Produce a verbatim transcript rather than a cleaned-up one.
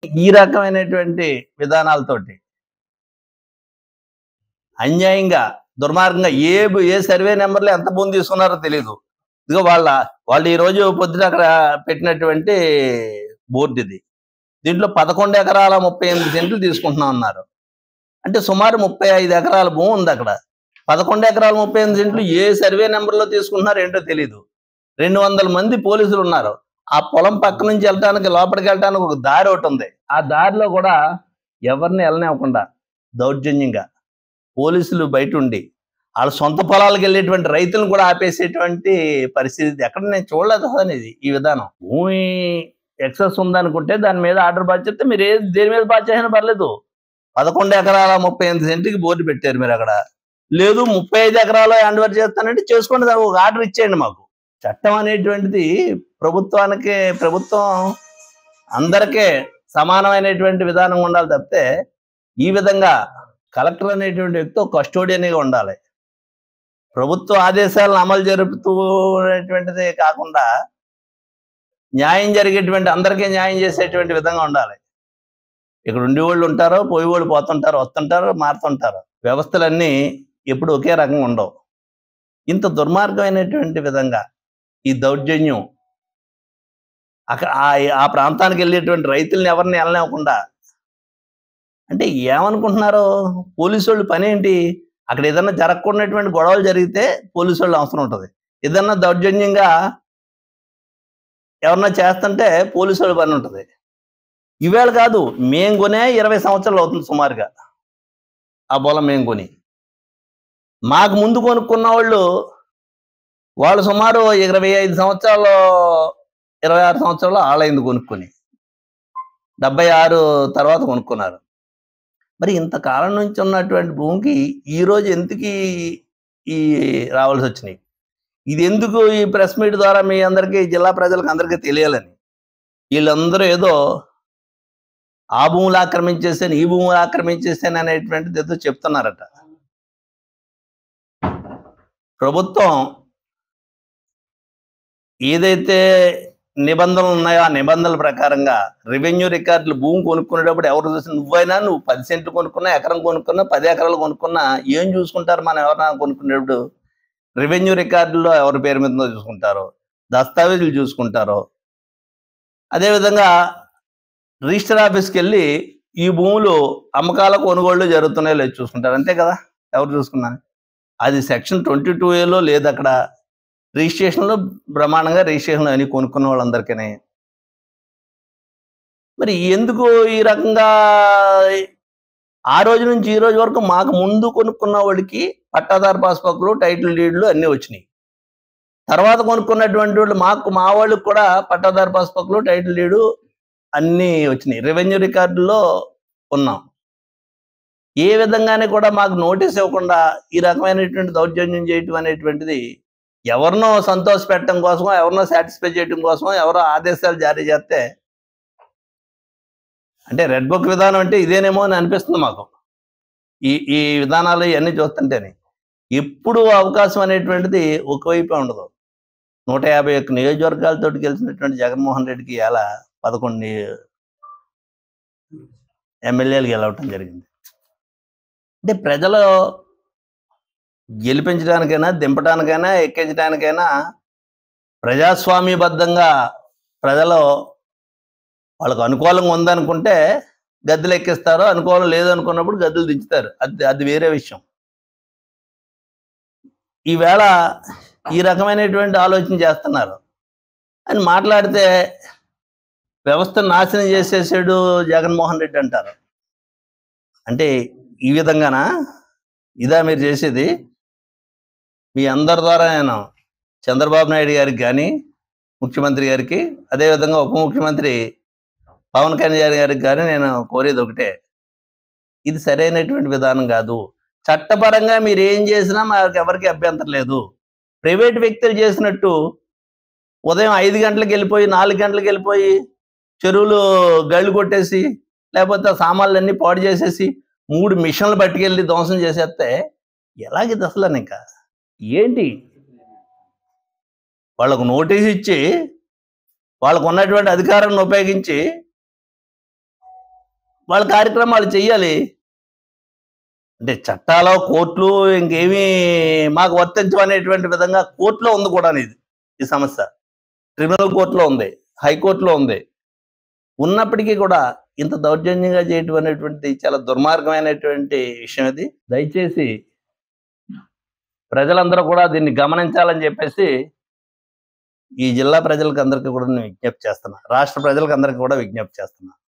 ఈ రకమైనటువంటి విధానాలతోటి అన్యాయంగా, దుర్మార్గంగా ఏ ఏ సర్వే నెంబర్‌లో ఎంత భూమి తీసుకున్నారో తెలీదు. ఇదిగో వాళ్ళ వాళ్ళు ఈరోజు పొద్దున అక్కడ పెట్టినటువంటి బోర్డ్ ఇది. దీంట్లో పదకొండు ఎకరాల ముప్పై ఎనిమిది సెంట్లు తీసుకుంటున్నాం అన్నారు. అంటే సుమారు ముప్పై ఐదు ఎకరాల భూమి ఉంది అక్కడ. పదకొండు ఎకరాల ముప్పై ఎనిమిది సెంట్లు ఏ సర్వే నెంబర్‌లో తీసుకుంటున్నారో ఏంటో తెలీదు. రెండు వందల మంది పోలీసులు ఉన్నారు. ఆ పొలం పక్క నుంచి వెళ్ళటానికి లోపలికి వెళ్ళటానికి ఒక దారి ఒకటి ఉంది. ఆ దారిలో కూడా ఎవరిని వెళ్ళనివ్వకుండా దౌర్జన్యంగా పోలీసులు బయట ఉండి వాళ్ళ సొంత పొలాలకు వెళ్ళేటువంటి రైతులను కూడా ఆపేసేటువంటి పరిస్థితి ఎక్కడ నేను చూడలేదు అసలు ఇది ఈ విధానం. భూమి ఎక్సెస్ ఉందనుకుంటే దాని మీద ఆర్డర్ పాస్ చేస్తే మీరు ఏది దేని మీద పాస్ చేసినా పర్లేదు. పదకొండు ఎకరాల ముప్పై ఎనిమిది సెంట్కి బోర్డు పెట్టారు మీరు అక్కడ. లేదు ముప్పై ఐదు ఎకరాలు హ్యాండ్ ఓవర్ చేస్తానంటే చేసుకోండి, దానికి ఒక ఆర్డర్ ఇచ్చేయండి మాకు. చట్టం అనేటువంటిది ప్రభుత్వానికి ప్రభుత్వం అందరికీ సమానమైనటువంటి విధానం ఉండాలి తప్పితే ఈ విధంగా కలెక్టర్ అనేటువంటి వ్యక్తి ఒక కస్టోడియన్గా ఉండాలి. ప్రభుత్వ ఆదేశాలను అమలు జరుపుతున్నటువంటిది కాకుండా న్యాయం జరిగేటువంటి అందరికీ న్యాయం చేసేటువంటి విధంగా ఉండాలి. ఇక్కడ ఉండేవాళ్ళు ఉంటారో, పోయేవాళ్ళు పోతుంటారు, వస్తుంటారు, మారుతుంటారు. వ్యవస్థలన్నీ ఎప్పుడు ఒకే రకంగా ఉండవు. ఇంత దుర్మార్గమైనటువంటి విధంగా ఈ దౌర్జన్యం అక్కడ ఆ ప్రాంతానికి వెళ్ళేటువంటి రైతుల్ని ఎవరిని వెళ్ళనివ్వకుండా, అంటే ఏమనుకుంటున్నారో పోలీసు వాళ్ళు పని ఏంటి? అక్కడ ఏదన్నా జరగకూడనటువంటి గొడవలు జరిగితే పోలీసు వాళ్ళు అవసరం ఉంటుంది. ఏదన్నా దౌర్జన్యంగా ఎవరన్నా చేస్తుంటే పోలీసు వాళ్ళ పని ఉంటుంది. ఈవేళ కాదు, మేము కొనే ఇరవై సంవత్సరాలు అవుతుంది సుమారుగా ఆ పొలం మేము కొని. మాకు ముందు కొనుక్కున్న వాళ్ళు వాళ్ళు సుమారు ఇరవై ఐదు సంవత్సరాలు ఇరవై ఆరు సంవత్సరాలు ఆలైంది కొనుక్కొని. డెబ్బై ఆరు తర్వాత కొనుక్కున్నారు. మరి ఇంతకాలం నుంచి ఉన్నటువంటి భూమికి ఈరోజు ఎందుకు ఈ రావాల్సి వచ్చినాయి? ఇది ఎందుకు ఈ ప్రెస్ మీట్ ద్వారా మీ అందరికీ, జిల్లా ప్రజలకు అందరికీ తెలియాలని. వీళ్ళందరూ ఏదో ఆ భూములు ఆక్రమించేసాను, ఈ భూములు ఆక్రమించేసాను అనేటువంటిది ఏదో చెప్తున్నారట. ప్రభుత్వం ఏదైతే నిబంధనలు ఉన్నాయో ఆ నిబంధనల ప్రకారంగా రెవెన్యూ రికార్డులు భూమి కొనుక్కునేటప్పుడు ఎవరు చూసి నువ్వైనా నువ్వు పది సెంట్లు కొనుక్కున్నా, ఎకరం కొనుక్కున్నా, పది ఎకరాలు కొనుక్కున్నా ఏం చూసుకుంటారు? మనం ఎవరైనా కొనుక్కునేటప్పుడు రెవెన్యూ రికార్డుల్లో ఎవరి పేరు మీద చూసుకుంటారో, దస్తావేజులు చూసుకుంటారో, అదేవిధంగా రిజిస్టర్ ఆఫీస్కి వెళ్ళి ఈ భూములు అమ్మకాల కొనుగోళ్లు జరుగుతున్నాయో లేదు చూసుకుంటారు. అంతే కదా, ఎవరు చూసుకున్నా. అది సెక్షన్ ట్వంటీ టూ ఏలో లేదు అక్కడ. రిజిస్ట్రేషన్లో బ్రహ్మాండంగా రిజిస్ట్రేషన్ అని కొనుక్కున్న వాళ్ళందరికీ. మరి ఎందుకు ఈ రకంగా ఆ రోజు నుంచి ఈ రోజు వరకు మాకు ముందు కొనుక్కున్న వాడికి పట్టాదారు పాస్బుక్లు, టైటిల్ డీడ్లు అన్నీ వచ్చినాయి. తర్వాత కొనుక్కున్నటువంటి వాళ్ళు మాకు మా వాళ్ళకి కూడా పట్టాదారు పాస్బుక్లు, టైటిల్ డీడు అన్నీ వచ్చినాయి. రెవెన్యూ రికార్డుల్లో ఉన్నాం. ఏ విధంగానే కూడా మాకు నోటీస్ ఇవ్వకుండా ఈ రకమైనటువంటి దౌర్జన్యం చేయటం అనేటువంటిది ఎవరినో సంతోష పెట్టడం కోసం, ఎవరినో సాటిస్ఫై చేయడం కోసం ఎవరో ఆదేశాలు జారీ చేస్తే, అంటే రెడ్ బుక్ విధానం అంటే ఇదేనేమో అని అనిపిస్తుంది మాకు. ఈ ఈ విధానాలు ఇవన్నీ చూస్తుంటేనే ఎప్పుడు అవకాశం అనేటువంటిది ఒకవైపే ఉండదు. నూట యాభై ఒక్క నియోజకవర్గాలతో గెలిచినటువంటి జగన్మోహన్ రెడ్డికి ఇలా పదకొండు ఎమ్మెల్యేలు గెలవటం జరిగింది. అంటే ప్రజలు గెలిపించడానికైనా, దింపడానికైనా, ఎక్కించడానికైనా ప్రజాస్వామ్యబద్ధంగా ప్రజలు వాళ్ళకు అనుకూలంగా ఉందనుకుంటే గద్దెలు ఎక్కిస్తారు, అనుకూలం లేదనుకున్నప్పుడు గద్దెలు దించుతారు. అది అది వేరే విషయం. ఈవేళ ఈ రకమైనటువంటి ఆలోచన చేస్తున్నారు అని మాట్లాడితే వ్యవస్థను నాశనం చేసేసాడు జగన్మోహన్ రెడ్డి అంటారు. అంటే ఈ విధంగానా? ఇదా మీరు చేసేది? మీ అందరి ద్వారా నేను చంద్రబాబు నాయుడు గారికి కానీ, ముఖ్యమంత్రి గారికి, అదేవిధంగా ఉప ముఖ్యమంత్రి పవన్ కళ్యాణ్ గారికి కానీ నేను కోరేది ఒకటే, ఇది సరైనటువంటి విధానం కాదు. చట్టపరంగా మీరు ఏం చేసినా మాకు ఎవరికి అభ్యంతరం లేదు. ప్రైవేట్ వ్యక్తులు చేసినట్టు ఉదయం ఐదు గంటలకు వెళ్ళిపోయి, నాలుగు గంటలకు వెళ్ళిపోయి చెరువులు గళ్ళు కొట్టేసి, లేకపోతే సామాన్లన్నీ పాడు చేసేసి మూడు మిషన్లు పట్టుకెళ్ళి ధ్వంసం చేసేస్తే ఎలాగిది అసలు? ఇంకా ఏంటి? వాళ్ళకు నోటీస్ ఇచ్చి వాళ్ళకు ఉన్నటువంటి అధికారాన్ని ఉపయోగించి వాళ్ళ కార్యక్రమాలు చెయ్యాలి. అంటే చట్టాలు, కోర్టులు ఇంకేమీ మాకు వర్తించవనేటువంటి విధంగా కోర్టులో ఉంది కూడాను ఇది ఈ సమస్య. ట్రిబ్యునల్ కోర్టులో ఉంది, హైకోర్టులో ఉంది. ఉన్నప్పటికీ కూడా ఇంత దౌర్జన్యంగా చేయటం అనేటువంటిది చాలా దుర్మార్గమైనటువంటి విషయం ఇది. దయచేసి ప్రజలందరూ కూడా దీన్ని గమనించాలని చెప్పేసి ఈ జిల్లా ప్రజలకు అందరికీ కూడా నేను విజ్ఞప్తి చేస్తున్నా. రాష్ట్ర ప్రజలకు అందరికీ కూడా విజ్ఞప్తి చేస్తున్నా.